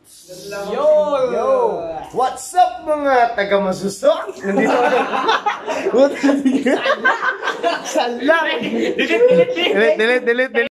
Yo! What's up mga taga-masusok? Nandito ako. Salang! Delete.